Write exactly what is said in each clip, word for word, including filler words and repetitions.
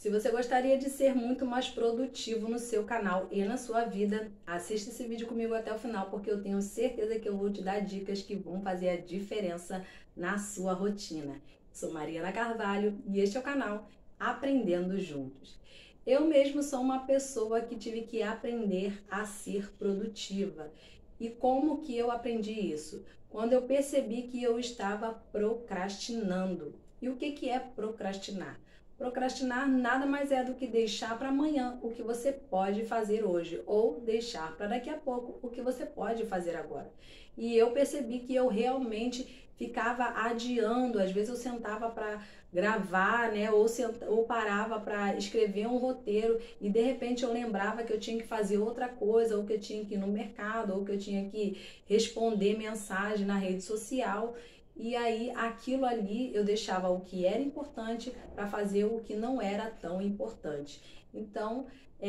Se você gostaria de ser muito mais produtivo no seu canal e na sua vida, assista esse vídeo comigo até o final, porque eu tenho certeza que eu vou te dar dicas que vão fazer a diferença na sua rotina. Sou Mariana Carvalho e este é o canal Aprendendo Juntos. Eu mesmo sou uma pessoa que tive que aprender a ser produtiva. E como que eu aprendi isso? Quando eu percebi que eu estava procrastinando. E o que que é procrastinar? Procrastinar nada mais é do que deixar para amanhã o que você pode fazer hoje, ou deixar para daqui a pouco o que você pode fazer agora. E eu percebi que eu realmente ficava adiando, às vezes eu sentava para gravar, né, ou, senta, ou parava para escrever um roteiro e de repente eu lembrava que eu tinha que fazer outra coisa, ou que eu tinha que ir no mercado, ou que eu tinha que responder mensagem na rede social. E aí, aquilo ali, eu deixava o que era importante para fazer o que não era tão importante. Então,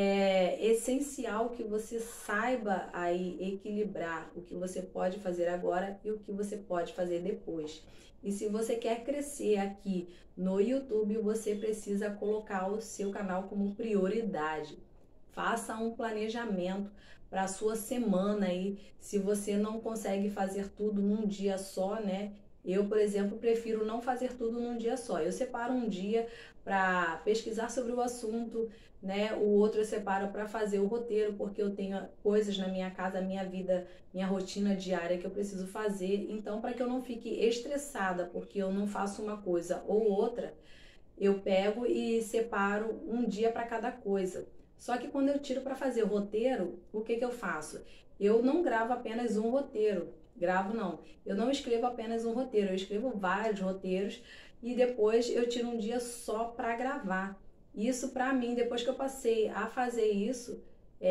é essencial que você saiba aí equilibrar o que você pode fazer agora e o que você pode fazer depois. E se você quer crescer aqui no YouTube, você precisa colocar o seu canal como prioridade. Faça um planejamento para a sua semana aí. Se você não consegue fazer tudo num dia só, né? Eu, por exemplo, prefiro não fazer tudo num dia só. Eu separo um dia para pesquisar sobre o assunto, né? O outro eu separo para fazer o roteiro, porque eu tenho coisas na minha casa, minha vida, minha rotina diária que eu preciso fazer. Então, para que eu não fique estressada porque eu não faço uma coisa ou outra, eu pego e separo um dia para cada coisa. Só que quando eu tiro para fazer o roteiro, o que que eu faço? Eu não gravo apenas um roteiro. Gravo não. Eu não escrevo apenas um roteiro, eu escrevo vários roteiros e depois eu tiro um dia só para gravar. Isso para mim, depois que eu passei a fazer isso,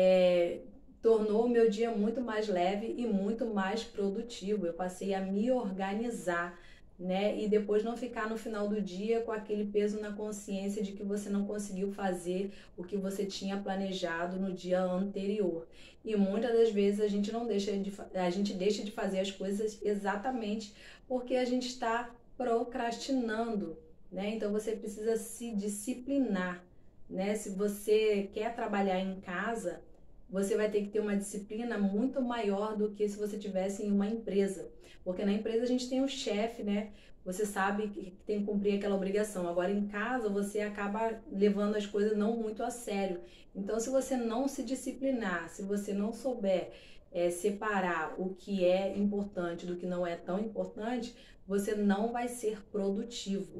é, tornou o meu dia muito mais leve e muito mais produtivo. Eu passei a me organizar, né? E depois não ficar no final do dia com aquele peso na consciência de que você não conseguiu fazer o que você tinha planejado no dia anterior. E muitas das vezes a gente não deixa de, a gente deixa de fazer as coisas exatamente porque a gente está procrastinando, né? Então você precisa se disciplinar, né? Se você quer trabalhar em casa, você vai ter que ter uma disciplina muito maior do que se você tivesse em uma empresa. Porque na empresa a gente tem o chefe, né? Você sabe que tem que cumprir aquela obrigação. Agora em casa você acaba levando as coisas não muito a sério. Então se você não se disciplinar, se você não souber é, separar o que é importante do que não é tão importante, você não vai ser produtivo.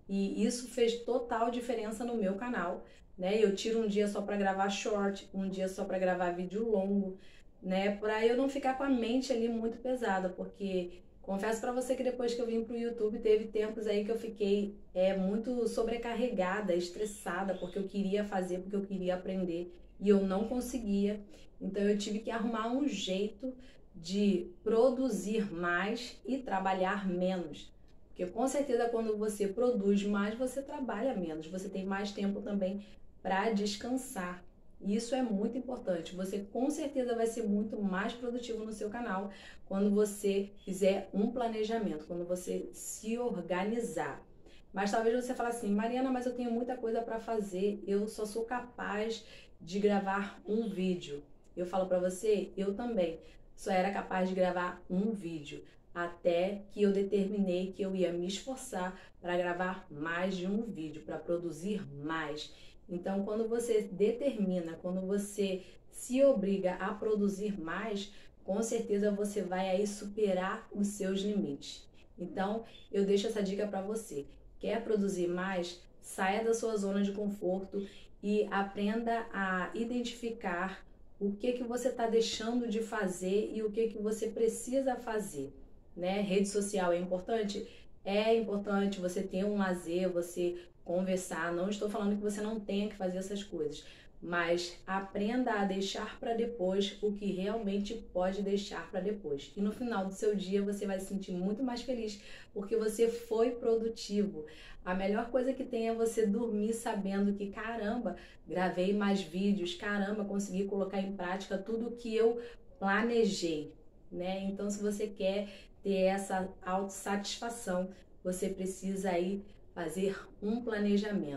E isso fez total diferença no meu canal, né? Eu tiro um dia só para gravar short, um dia só para gravar vídeo longo, né? Para eu não ficar com a mente ali muito pesada, porque confesso para você que depois que eu vim pro YouTube, teve tempos aí que eu fiquei é, muito sobrecarregada, estressada, porque eu queria fazer, porque eu queria aprender e eu não conseguia. Então eu tive que arrumar um jeito de produzir mais e trabalhar menos. Porque com certeza quando você produz mais, você trabalha menos, você tem mais tempo também para descansar. Isso é muito importante. Você com certeza vai ser muito mais produtivo no seu canal quando você fizer um planejamento, quando você se organizar. Mas talvez você fale assim, Mariana, mas eu tenho muita coisa para fazer, eu só sou capaz de gravar um vídeo. Eu falo para você, eu também só era capaz de gravar um vídeo, até que eu determinei que eu ia me esforçar para gravar mais de um vídeo, para produzir mais. Então, quando você determina, quando você se obriga a produzir mais, com certeza você vai aí superar os seus limites. Então, eu deixo essa dica para você. Quer produzir mais? Saia da sua zona de conforto e aprenda a identificar o que que você está deixando de fazer e o que que você precisa fazer, né? Rede social é importante? É importante você ter um lazer, você conversar. Não estou falando que você não tenha que fazer essas coisas, mas aprenda a deixar para depois o que realmente pode deixar para depois. E no final do seu dia você vai se sentir muito mais feliz porque você foi produtivo. A melhor coisa que tem é você dormir sabendo que, caramba, gravei mais vídeos, caramba, consegui colocar em prática tudo que eu planejei, né? Então, se você quer ter essa autossatisfação, você precisa aí fazer um planejamento.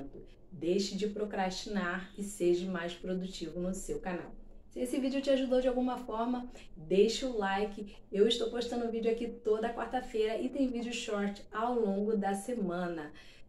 Deixe de procrastinar e seja mais produtivo no seu canal. Se esse vídeo te ajudou de alguma forma, deixa o like. Eu estou postando vídeo aqui toda quarta-feira e tem vídeo short ao longo da semana.